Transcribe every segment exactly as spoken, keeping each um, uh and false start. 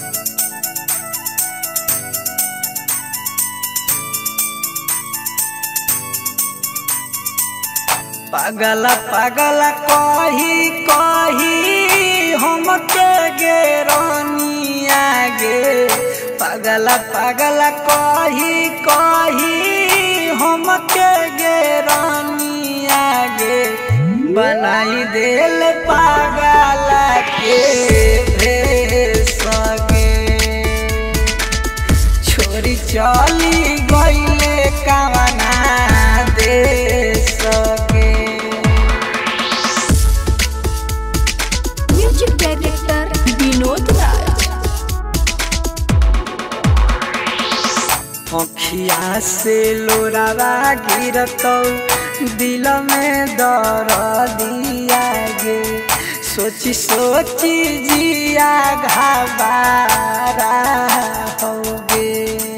पागला पागला कही कही हमके गे रानिया गे, पागला पागला कही कही हमके गे रानिया गे, बनाई देल पागला के भेष गे, छोरी चली गईले कवना देश गे। Music director Vinod Raj. अखिया से लोरावा गिरतौ दिल में दर्दिया गे, सोची सोची जिया घाबारा होगे,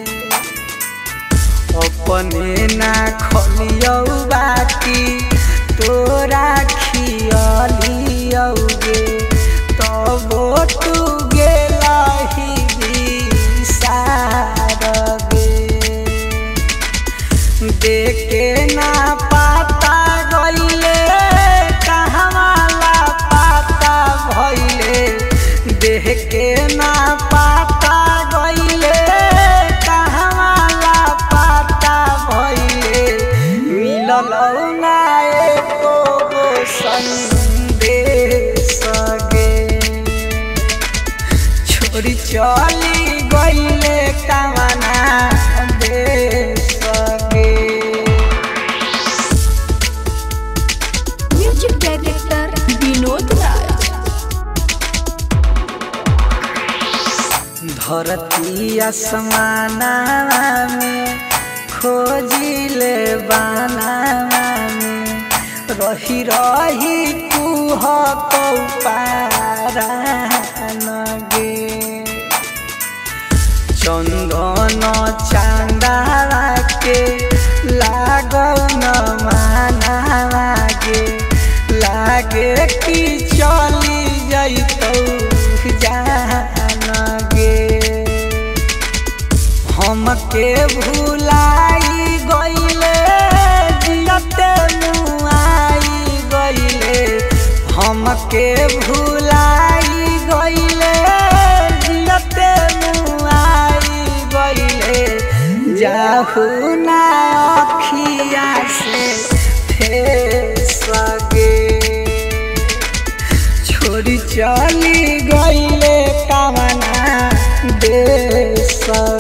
अपने ना खलियौ बाकी तोरा खियलियौ गे, तबो तू गेलही बिसार गे, देखे ना पाता गईले कहवाला पाता भइले, देखे ना पाता गईले कहवाला पाता भइले, मिललौ ना एको गो संदेश गे, छोरी चली गईले कवना देश गे। Music director Vinod Raj. धरती आसमाना में खोजिले बानावा में, रही रही कुह पारा गे, चंदन चांदावा के लागन मानावा गे, लागे कि चली जइतौ जान गे, हमके भुलाई गईले जियते मुआई गईले, हमके भुलाई गईले जियते मुआई गईले, जाहु ना अखिया से फेस गे, छोरी चली गईले कवना देश।